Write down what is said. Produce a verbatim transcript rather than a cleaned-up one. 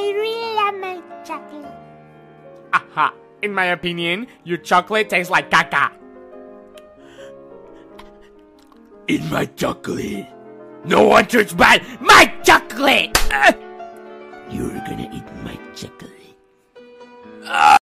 I really love my chocolate. Aha! In my opinion, your chocolate tastes like Kaka. In my chocolate. No one touches my, my chocolate! Uh, you're gonna eat my